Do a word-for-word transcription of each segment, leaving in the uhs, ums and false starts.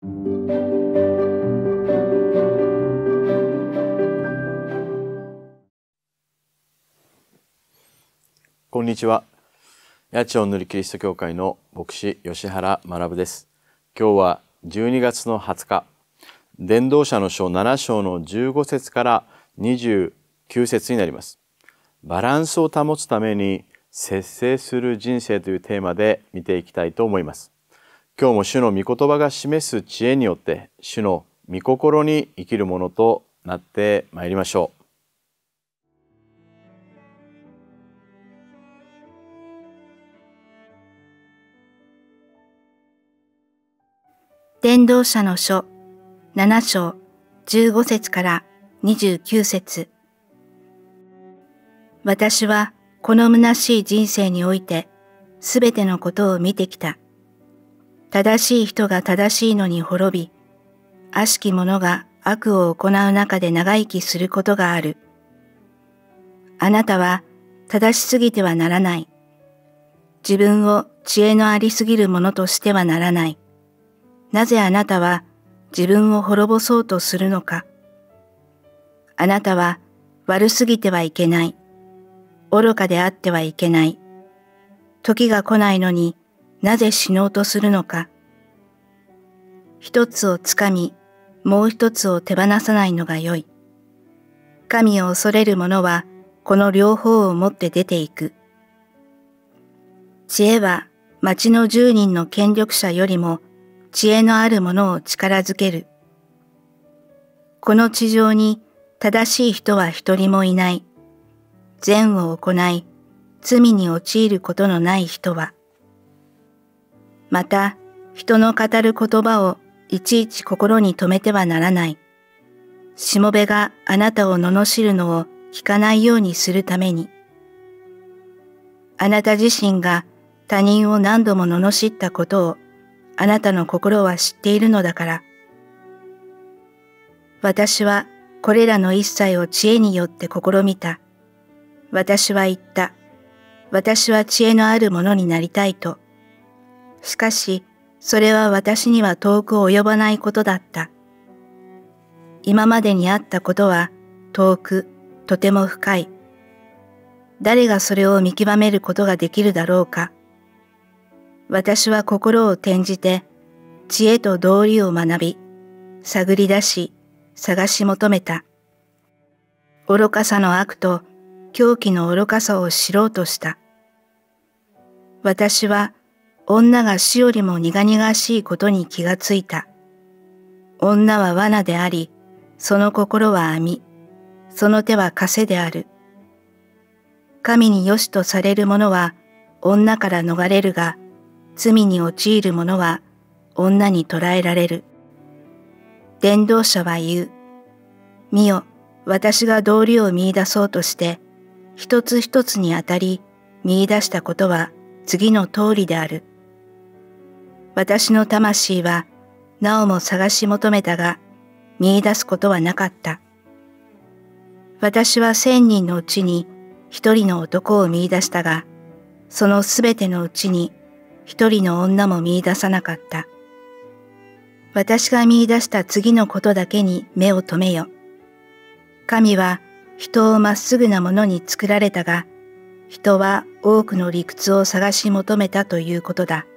こんにちは。八千代塗りキリスト教会の牧師吉原学です。今日はじゅうにがつのはつか、伝道者の書ななしょうのじゅうごせつからにじゅうきゅうせつになります。バランスを保つために節制する人生というテーマで見ていきたいと思います。今日も主の御言葉が示す知恵によって主の御心に生きるものとなってまいりましょう。 伝道者の書ななしょうじゅうごせつからにじゅうきゅうせつ。私はこの虚しい人生においてすべてのことを見てきた。正しい人が正しいのに滅び、悪しき者が悪を行う中で長生きすることがある。あなたは正しすぎてはならない。自分を知恵のありすぎるものとしてはならない。なぜあなたは自分を滅ぼそうとするのか。あなたは悪すぎてはいけない。愚かであってはいけない。時が来ないのになぜ死のうとするのか。一つをつかみ、もう一つを手放さないのがよい。神を恐れる者はこの両方を持って出ていく。知恵は町の十人の権力者よりも知恵のある者を力づける。この地上に正しい人は一人もいない。善を行い、罪に陥ることのない人は。また、人の語る言葉をいちいち心に留めてはならない。しもべがあなたを罵るのを聞かないようにするために。あなた自身が他人を何度も罵ったことをあなたの心は知っているのだから。私はこれらの一切を知恵によって試みた。私は言った。私は知恵のあるものになりたいと。しかし、それは私には遠く及ばないことだった。今までにあったことは遠く、とても深い。誰がそれを見極めることができるだろうか。私は心を転じて、知恵と道理を学び、探り出し、探し求めた。愚かさの悪と狂気の愚かさを知ろうとした。私は女が死よりも苦々しいことに気がついた。女は罠であり、その心は網、その手は枷である。神によしとされる者は女から逃れるが、罪に陥る者は女に捕らえられる。伝道者は言う。見よ、私が道理を見出そうとして、一つ一つにあたり見出したことは次の通りである。私の魂はなおも探し求めたが、見出すことはなかった。私は千人のうちに一人の男を見出したが、そのすべてのうちに一人の女も見出さなかった。私が見出した次のことだけに目を留めよ。神は人をまっすぐなものに作られたが、人は多くの理屈を探し求めたということだ。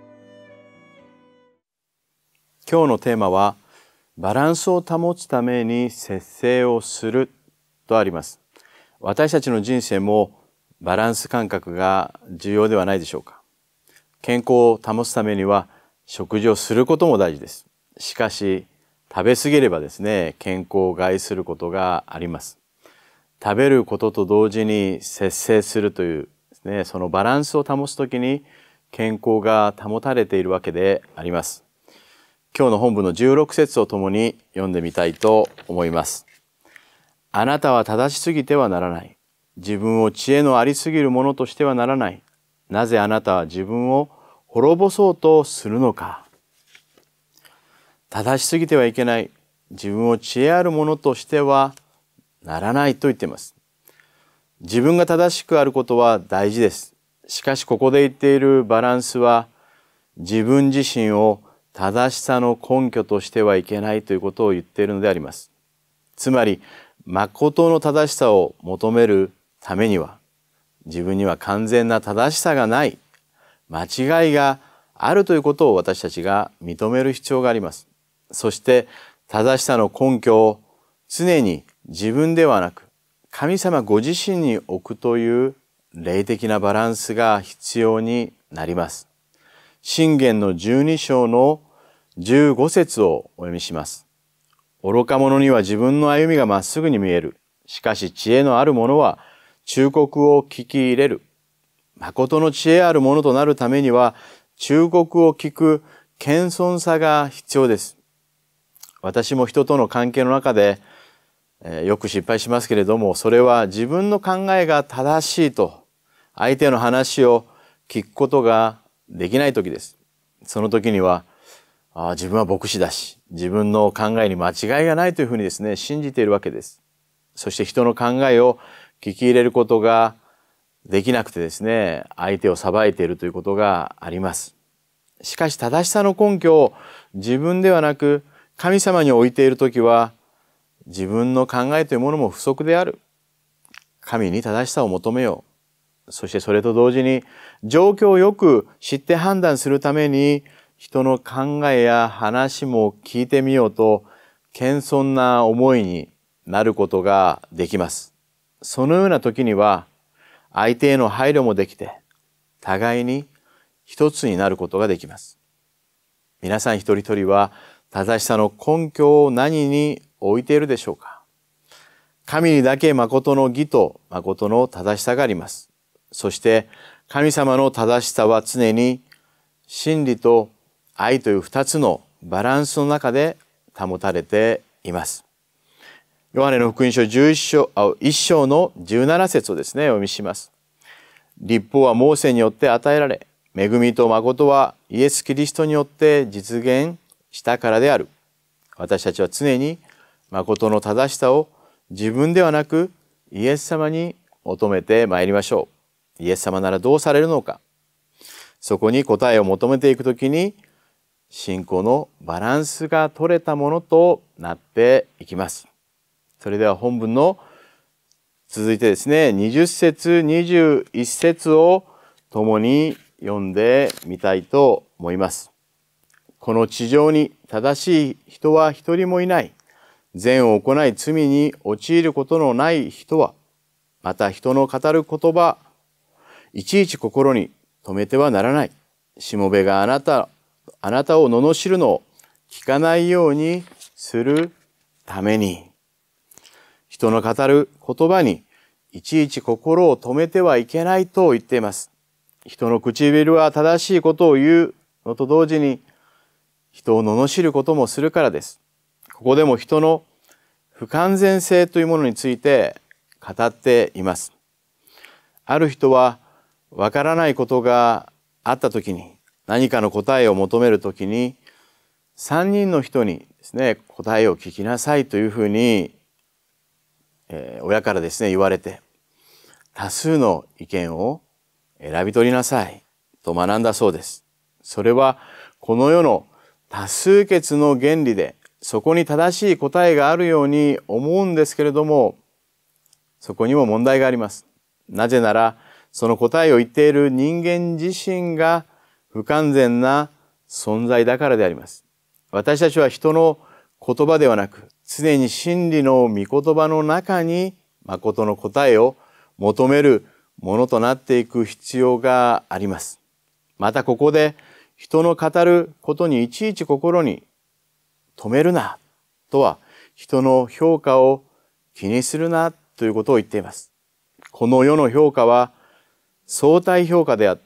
今日のテーマは、バランスを保つために節制をするとあります。私たちの人生もバランス感覚が重要ではないでしょうか。健康を保つためには食事をすることも大事です。しかし食べ過ぎればですね、健康を害することがあります。食べることと同時に節制するというですね、そのバランスを保つときに健康が保たれているわけであります。今日の本文のじゅうろくせつをともに読んでみたいと思います。あなたは正しすぎてはならない。自分を知恵のありすぎるものとしてはならない。なぜあなたは自分を滅ぼそうとするのか。正しすぎてはいけない。自分を知恵あるものとしてはならないと言っています。自分が正しくあることは大事です。しかしここで言っているバランスは、自分自身を正しさの根拠としてはいけないということを言っているのであります。つまり、誠の正しさを求めるためには、自分には完全な正しさがない、間違いがあるということを私たちが認める必要があります。そして、正しさの根拠を常に自分ではなく、神様ご自身に置くという霊的なバランスが必要になります。箴言のじゅうに章のじゅうご節をお読みします。愚か者には自分の歩みがまっすぐに見える。しかし知恵のある者は忠告を聞き入れる。誠の知恵ある者となるためには忠告を聞く謙遜さが必要です。私も人との関係の中で、えー、よく失敗しますけれども、それは自分の考えが正しいと相手の話を聞くことができない時です。その時には、ああ、自分は牧師だし、自分の考えに間違いがないというふうにですね、信じているわけです。そして人の考えを聞き入れることができなくてですね、相手を裁いているということがあります。しかし正しさの根拠を自分ではなく神様に置いているときは、自分の考えというものも不足である。神に正しさを求めよう。そしてそれと同時に状況をよく知って判断するために人の考えや話も聞いてみようと謙遜な思いになることができます。そのような時には相手への配慮もできて互いに一つになることができます。皆さん一人一人は正しさの根拠を何に置いているでしょうか。神にだけ誠の義と誠の正しさがあります。そして神様の正しさは常に真理と愛という二つのバランスの中で保たれています。ヨハネの福音書じゅういち章、いち章のじゅうなな節をですね、お読みします。律法はモーセによって与えられ、恵みと誠はイエス・キリストによって実現したからである。私たちは常に誠の正しさを自分ではなくイエス様に求めてまいりましょう。イエス様ならどうされるのか。そこに答えを求めていくときに、信仰のバランスが取れたものとなっていきます。それでは本文の続いてですね、にじゅっ節、にじゅういち節を共に読んでみたいと思います。この地上に正しい人は一人もいない。善を行い罪に陥ることのない人は、また人の語る言葉、いちいち心に留めてはならない。しもべがあなた、あなたを罵るのを聞かないようにするために。人の語る言葉にいちいち心を止めてはいけないと言っています。人の唇は正しいことを言うのと同時に人を罵ることもするからです。ここでも人の不完全性というものについて語っています。ある人はわからないことがあったときに、何かの答えを求めるときにさんにんの人にですね、答えを聞きなさいというふうにえー、親からですね言われて、多数の意見を選び取りなさいと学んだそうです。それはこの世の多数決の原理でそこに正しい答えがあるように思うんですけれども、そこにも問題があります。なぜならその答えを言っている人間自身が不完全な存在だからであります。私たちは人の言葉ではなく、常に真理の御言葉の中に誠の答えを求めるものとなっていく必要があります。またここで人の語ることにいちいち心に留めるなとは、人の評価を気にするなということを言っています。この世の評価は相対評価であって、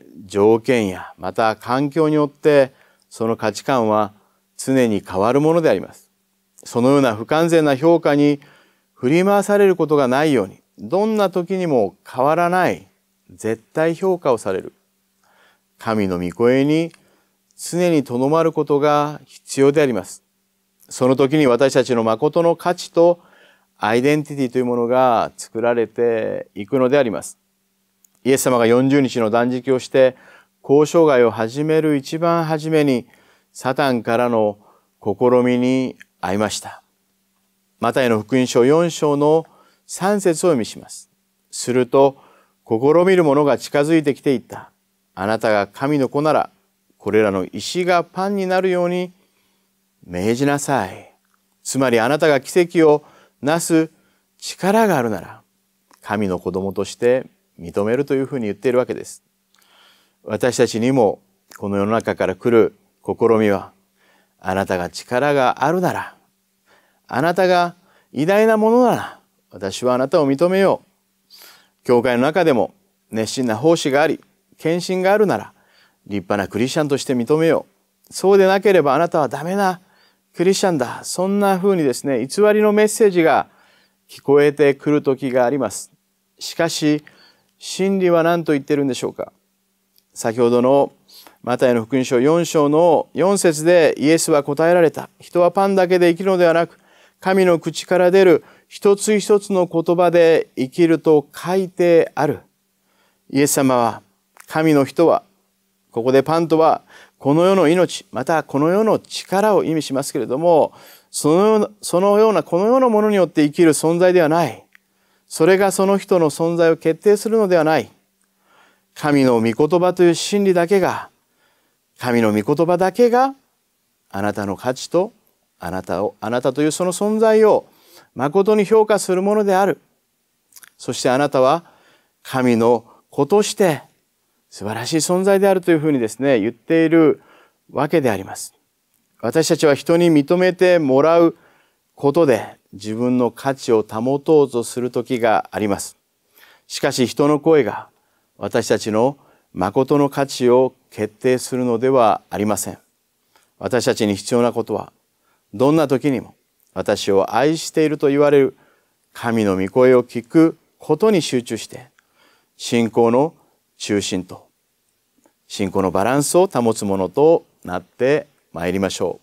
条件やまた環境によってその価値観は常に変わるものであります。そのような不完全な評価に振り回されることがないように、どんな時にも変わらない絶対評価をされる神の御声に常にとどまることが必要であります。その時に私たちの誠の価値とアイデンティティというものが作られていくのであります。イエス様がよんじゅうにちの断食をして交渉外を始める一番初めに、 サタンからの試みに遭いました。マタイの福音書よん章のさん節を読みします。すると、試みる者が近づいてきていった。あなたが神の子なら、これらの石がパンになるように命じなさい。つまりあなたが奇跡をなす力があるなら、神の子供として認めるというふうに言っているわけです。私たちにもこの世の中から来る試みは、あなたが力があるなら、あなたが偉大なものなら、私はあなたを認めよう。教会の中でも熱心な奉仕があり、献身があるなら、立派なクリスチャンとして認めよう。そうでなければあなたはダメなクリスチャンだ。そんなふうにですね、偽りのメッセージが聞こえてくる時があります。しかし、真理は何と言ってるんでしょうか。先ほどのマタイの福音書よん章のよん節でイエスは答えられた。人はパンだけで生きるのではなく、神の口から出る一つ一つの言葉で生きると書いてある。イエス様は、神の人は、ここでパンとはこの世の命、またこの世の力を意味しますけれども、そのような、そのようなこの世のものによって生きる存在ではない。それがその人の存在を決定するのではない。神の御言葉という真理だけが、神の御言葉だけがあなたの価値とあなたを、あなたというその存在を誠に評価するものである。そしてあなたは神の子として素晴らしい存在であるというふうにですね、言っているわけであります。私たちは人に認めてもらうことで自分の価値を保とうとする時があります。しかし人の声が私たちの誠の価値を決定するのではありません。私たちに必要なことは、どんな時にも私を愛していると言われる神の御声を聞くことに集中して、信仰の中心と信仰のバランスを保つものとなってまいりましょう。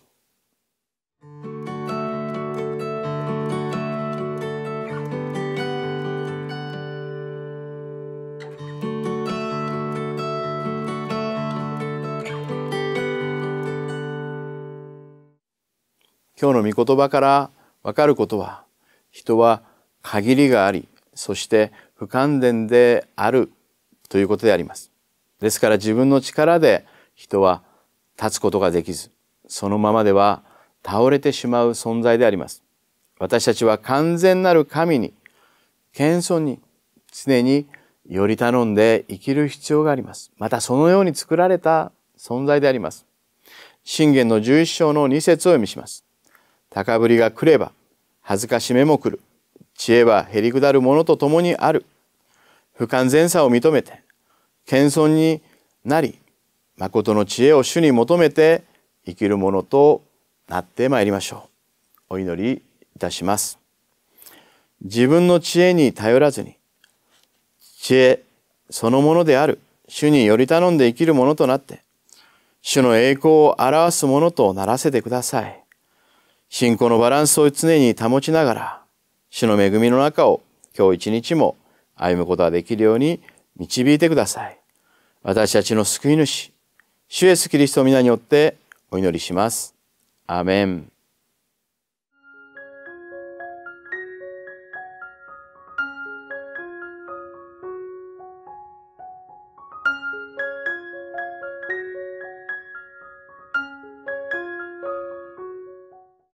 今日の御言葉からわかることは、人は限りがあり、そして不完全であるということであります。ですから自分の力で人は立つことができず、そのままでは倒れてしまう存在であります。私たちは完全なる神に、謙遜に常により頼んで生きる必要があります。またそのように作られた存在であります。箴言のじゅういっ章のに節を読みします。高ぶりが来れば恥ずかしめも来る。知恵はへりくだる者と共にある。不完全さを認めて謙遜になり、誠の知恵を主に求めて生きるものとなってまいりましょう。お祈りいたします。自分の知恵に頼らずに、知恵そのものである主により頼んで生きるものとなって、主の栄光を表すものとならせてください。信仰のバランスを常に保ちながら、主の恵みの中を今日一日も歩むことができるように導いてください。私たちの救い主、主イエスキリストの皆によってお祈りします。アーメン。